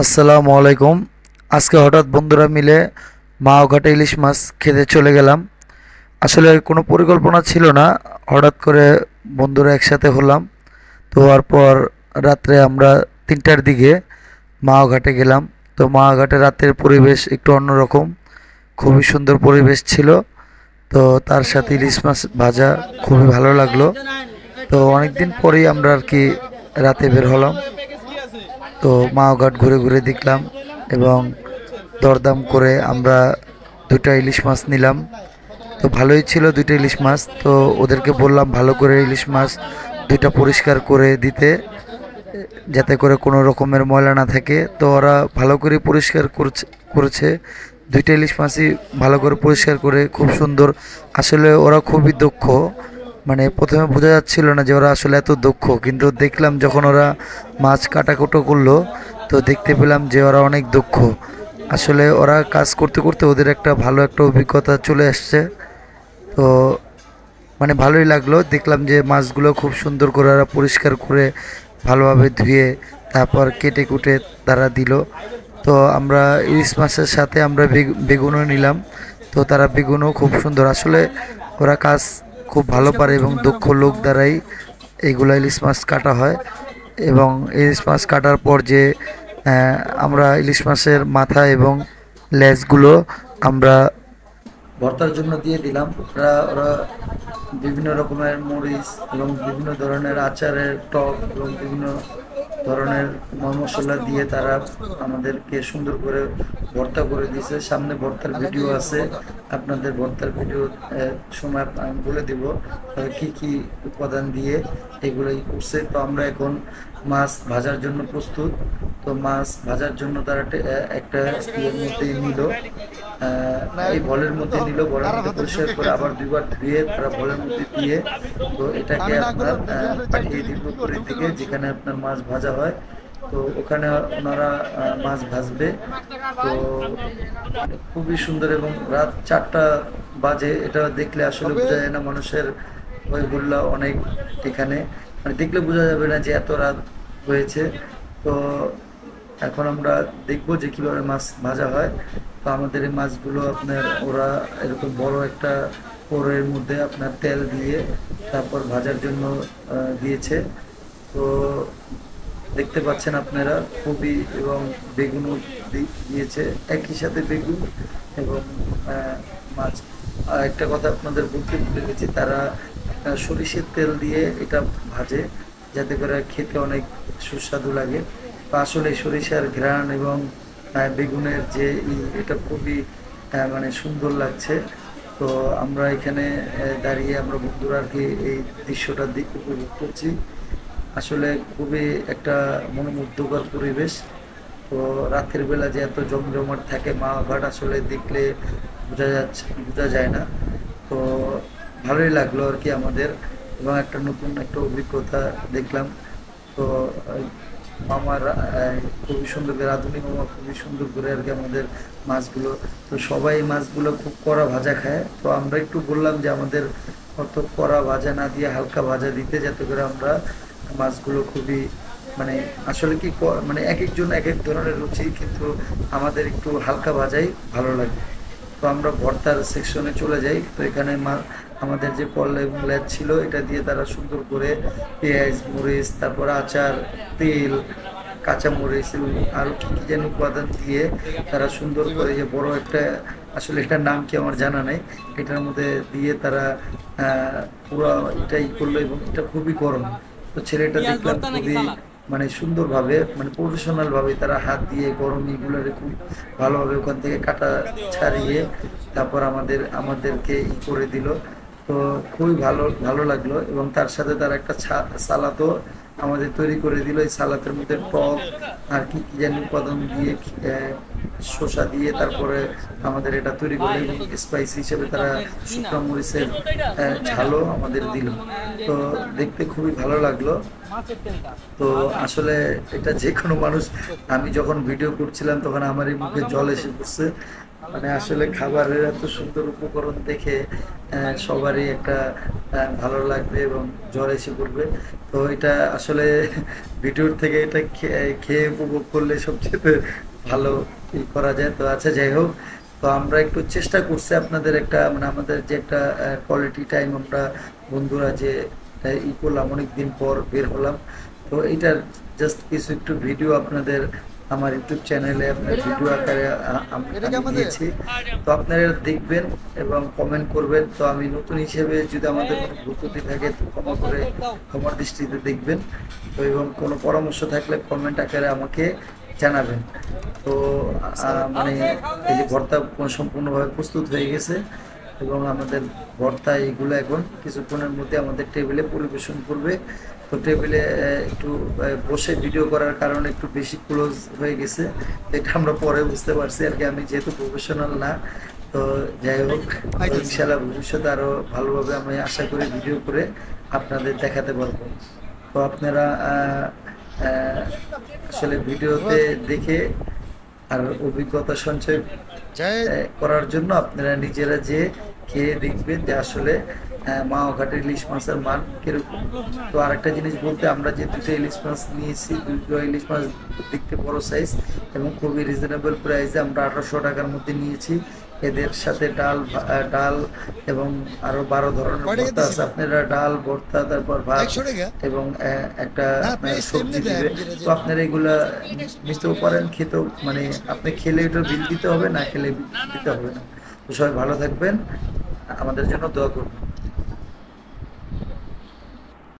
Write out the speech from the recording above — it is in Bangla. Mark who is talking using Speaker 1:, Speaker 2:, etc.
Speaker 1: আসসালামু আলাইকুম। আজকে হঠাৎ বন্ধুরা মিলে মাওঘাটে ইলিশ মাছ খেতে চলে গেলাম। আসলে কোনো পরিকল্পনা ছিল না, হঠাৎ করে বন্ধুরা একসাথে হলাম। তো হওয়ার পর রাত্রে আমরা 3টার দিকে মাওঘাটে গেলাম। তো মাওঘাটে রাতের পরিবেশ একটু অন্যরকম, খুবই সুন্দর পরিবেশ ছিল। তো তার সাথে ইলিশ মাছ ভাজা খুবই ভালো লাগলো। তো অনেকদিন পরেই আমরা আর কি রাতে বের হলাম। তো মাওঘাট ঘুরে ঘুরে দেখলাম এবং দরদাম করে আমরা 2টা ইলিশ মাছ নিলাম। তো ভালোই ছিল 2টা ইলিশ মাছ। তো ওদেরকে বললাম ভালো করে ইলিশ মাছ 2টা পরিষ্কার করে দিতে, যাতে করে কোনো রকমের ময়লা না থাকে। তো ওরা ভালো করে পরিষ্কার করেছে 2টা ইলিশ মাছই ভালো করে পরিষ্কার করে, খুব সুন্দর। আসলে ওরা খুবই দক্ষ, মানে প্রথমে বোঝা যাচ্ছিল না যে ওরা আসলে এত দক্ষ, কিন্তু দেখলাম যখন ওরা মাছ কাটাকুটো করলো তো দেখতে পেলাম যে ওরা অনেক দক্ষ। আসলে ওরা কাজ করতে করতে ওদের একটা ভালো একটা অভিজ্ঞতা চলে আসছে। তো মানে ভালোই লাগলো, দেখলাম যে মাছগুলো খুব সুন্দর করে ওরা পরিষ্কার করে ভালোভাবে ধুয়ে তারপর কেটে কুটে তারা দিল। তো আমরা ইলিশ মাছের সাথে আমরা বেগুনও নিলাম। তো তারা বেগুনও খুব সুন্দর, আসলে ওরা কাজ খুব ভালো পারে এবং দক্ষ লোক দ্বারাই এইগুলা ইলিশ মাছ কাটা হয়। এবং ইলিশ মাছ কাটার পর যে আমরা ইলিশ মাছের মাথা এবং লেজগুলো আমরা ভর্তার জন্য দিয়ে দিলাম। ওরা ওরা বিভিন্ন রকমের মরিচ এবং বিভিন্ন ধরনের আচারের টক এবং বিভিন্ন ধরনের মশলা দিয়ে তারা আমাদেরকে সুন্দর করে ভর্তা করে দিয়েছে। সামনে ভর্তার ভিডিও আছে, আপনাদের ভর্তার ভিডিও সময় আমি বলে দিব কি কি উপাদান দিয়ে এগুলোই করছে। তো আমরা এখন মাছ ভাজার জন্য প্রস্তুত। তো মাছ ভাজার জন্য তারা একটা ইয়ের মধ্যে নিল, এই বলের মধ্যে নিল, বলের মধ্যে পরিষ্কার করে আবার 2বার ধুয়ে তারা বলের মধ্যে দিয়ে, তো এটাকে আপনার পাঠিয়ে দিব উপরের দিকে যেখানে আপনার মাছ ভাজা হয়। তো ওখানে ওনারা মাছ ভাজবে। তো খুবই সুন্দর এবং রাত 4টা বাজে, এটা দেখলে আসলে বোঝা যায় না মানুষের হই হুল্লা অনেক এখানে, মানে দেখলে বোঝা যাবে না যে এত রাত হয়েছে। তো এখন আমরা দেখবো যে কিভাবে মাছ ভাজা হয়। তো আমাদের এই মাছগুলো আপনার ওরা এরকম বড় একটা কড়াইয়ের মধ্যে আপনার তেল দিয়ে তারপর ভাজার জন্য দিয়েছে। তো দেখতে পাচ্ছেন আপনারা খুবই, এবং বেগুনও দিয়েছে একই সাথে, বেগুন এবং মাছ। আর একটা কথা আপনাদের বলতে ভুলে গেছি, তারা সরিষের তেল দিয়ে এটা ভাজে যাতে করে খেতে অনেক সুস্বাদু লাগে। তো আসলে সরিষার ঘ্রাণ এবং বেগুনের যে এটা খুবই মানে সুন্দর লাগছে। তো আমরা এখানে দাঁড়িয়ে আমরা বন্ধুরা আর কি এই দৃশ্যটা উপভোগ করছি। আসলে খুবই একটা মনোমুগ্ধকর পরিবেশ। তো রাতের বেলা যে এত জমজমাট থাকে মাওঘাট, আসলে দেখলে বোঝা যায় না। তো ভালোই লাগলো আর কি আমাদের, এবং একটা নতুন একটা অভিজ্ঞতা দেখলাম। তো মামার খুবই সুন্দর করে, আধুনিক মামা খুবই সুন্দর করে আর কি আমাদের মাছগুলো, তো সবাই মাছগুলো খুব কড়া ভাজা খায়। তো আমরা একটু বললাম যে আমাদের অত কড়া ভাজা না দিয়ে হালকা ভাজা দিতে, যাতে করে আমরা মাছগুলো খুবই মানে আসলে কি মানে এক একজন এক এক ধরনের রুচি, কিন্তু আমাদের একটু হালকা ভাজাই ভালো লাগে। তো আমরা ভর্তার সেকশনে চলে যাই। তো এখানে আমাদের যে কল এবং লেজ ছিল এটা দিয়ে তারা সুন্দর করে পেঁয়াজ মরিচ তারপর আচার তেল কাঁচা মরিচ এবং আরও কী কী যেন উপাদান দিয়ে তারা সুন্দর করে, যে বড় একটা, আসলে এটার নাম কি আমার জানা নেই, এটার মধ্যে দিয়ে তারা পুরো এটাই করলো এবং এটা খুবই গরম। তো ছেলেটা দেখলাম খুবই মানে সুন্দরভাবে, মানে প্রফেশনাল ভাবে তারা হাত দিয়ে গরম এগুলোরে খুব ভালোভাবে ওখান থেকে কাটা ছাড়িয়ে তারপর আমাদেরকে করে দিল। তো খুবই ভালো ভালো লাগলো, এবং তার সাথে তার একটা সালাদও আমাদের তৈরি করে দিল। এই সালাদের মধ্যে টক আর কি কি যেন উপাদান দিয়ে শসা দিয়ে তারপরে আমাদের এটা তৈরি করলো, এবং স্পাইসি হিসেবে তারা শুকনো মরিচের ঝালও আমাদের দিল। তো দেখতে খুবই ভালো লাগলো। তো আসলে এটা যে কোনো মানুষ, আমি যখন ভিডিও করছিলাম তখন আমার এই মুখে জল এসে পড়ছে। মানে আসলে খাবারের এত সুন্দর উপকরণ দেখে সবারই একটা ভালো লাগবে এবং জ্বর এসে পড়বে। তো এটা আসলে ভিডিওর থেকে এটা খেয়ে উপভোগ করলে সবচেয়ে ভালো করা যায়। তো আচ্ছা, যাই হোক, তো আমরা একটু চেষ্টা করছি আপনাদের একটা মানে আমাদের যে একটা কোয়ালিটি টাইম আমরা বন্ধুরা যে করলাম, অনেক দিন পর বের হলাম। তো এইটার জাস্ট কিছু একটু ভিডিও আপনাদের আমার ইউটিউব চ্যানেলে আপনার ভিডিও আকারে আমি দিয়েছি। তো আপনারা দেখবেন এবং কমেন্ট করবেন। তো আমি নতুন হিসেবে যদি আমাদের কোনো ভুল ত্রুটি থাকে তো ক্ষমার দৃষ্টিতে দেখবেন। তো এবং কোনো পরামর্শ থাকলে কমেন্ট আকারে আমাকে জানাবেন। তো মানে এই যে ভর্তা সম্পূর্ণভাবে প্রস্তুত হয়ে গেছে এবং আমাদের ভর্তা এইগুলো এখন কিছুক্ষণের মধ্যে আমাদের টেবিলে পরিবেশন করবে। তো টেবিলে একটু বসে ভিডিও করার কারণে একটু বেশি ক্লোজ হয়ে গেছে, এটা আমরা পরে বুঝতে পারছি আর কি। আমি যেহেতু প্রফেশনাল না, তো যাই হোক, তো ইনশাল্লাহ ভবিষ্যতে আরো ভালোভাবে আমি আশা করি ভিডিও করে আপনাদের দেখাতে পারবো। তো আপনারা আহ, আসলে ভিডিওতে দেখে আর অভিজ্ঞতা সঞ্চয় করার জন্য আপনারা নিজেরা যে খেয়ে দেখবেন যে আসলে মাওঘাটের ইলিশ মাছের মান কিরকম। তো আরেকটা জিনিস বলতে, আমরা যে দুটো ইলিশ মাছ নিয়েছি, দুটো ইলিশ মাছ দেখতে বড় সাইজ এবং খুবই রিজনেবল প্রাইসে আমরা 1800 টাকার মধ্যে নিয়েছি। এদের সাথে ডাল এবং আরো 12 ধরনের ভর্তা আছে। আপনারা ডাল, ভর্তা, তারপর ভাত এবং একটা সবজি দিবে। তো আপনারা এগুলা নিতেও পারেন, খেতেও মানে আপনি খেলে এটা বিল দিতে হবে, না খেলে বিল দিতে হবে না। তো সবাই ভালো থাকবেন, আমাদের জন্য দোয়া করবেন।